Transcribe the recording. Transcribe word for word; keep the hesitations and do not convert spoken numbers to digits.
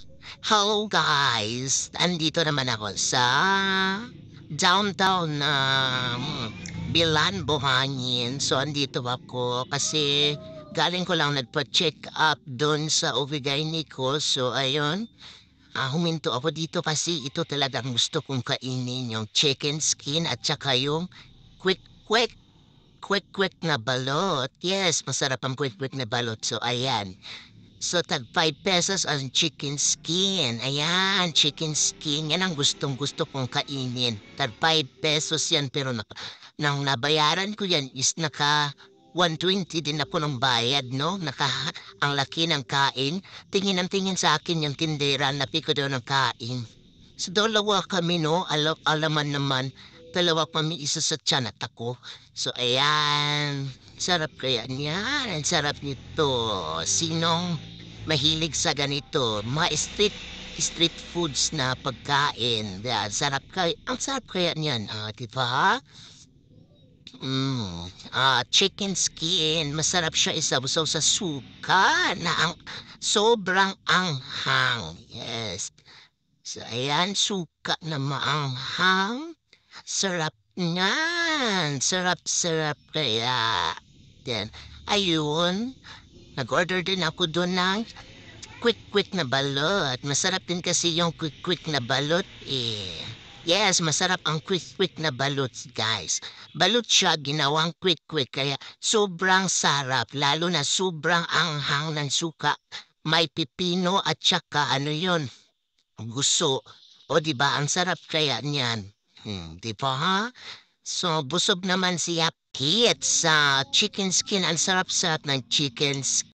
Hello guys! Andito naman ako sa downtown ng Bilan, Buhangin. So andito ako kasi galing ko lang nagpa-check up doon sa O B G Y N ko. So ayun, ah, huminto ako dito kasi ito talagang gusto kong kainin yung chicken skin at saka yung quick-quick. Kwek-kwek na balot. Yes, masarap ang kwek-kwek na balot. So ayan, so, tag five pesos ang chicken skin. Ayan, chicken skin. Yan ang gustong-gusto kong kainin. Tag five pesos yan, pero na, nang nabayaran ko yan is naka one twenty din ako ng bayad, no? Naka, ang laki ng kain. Tingin ang tingin sa akin yung tindera, napi ko daw ng kain. So, dalawa kami, no? Alam, alaman naman, dalawa kami, isa sa tiyan at ako. So, ayan. Sarap kaya niyan. Ang sarap nito. Sinong mahilig sa ganito? Mga street street foods na pagkain. Yeah, sarap kaya. Ang sarap kaya niyan. Ah, di ba? Mm, ah, chicken skin. Masarap siya isaw-saw sa suka na ang sobrang anghang. Yes. So, ayan, suka na maanghang. Sarap niyan. Sarap-sarap kaya. Then, ayun. Nag-order din ako doon ng quick-quick na balot. Masarap din kasi yung quick-quick na balot eh. Yes, masarap ang quick-quick na balot, guys. Balot siya ginawang quick-quick kaya sobrang sarap. Lalo na sobrang anghang ng suka. May pipino at saka ano yon gusto. O di ba ang sarap kaya niyan. Hmm, di ba ha? So busog naman siya Kit sa chicken skin. Ang sarap-sarap ng chicken skin.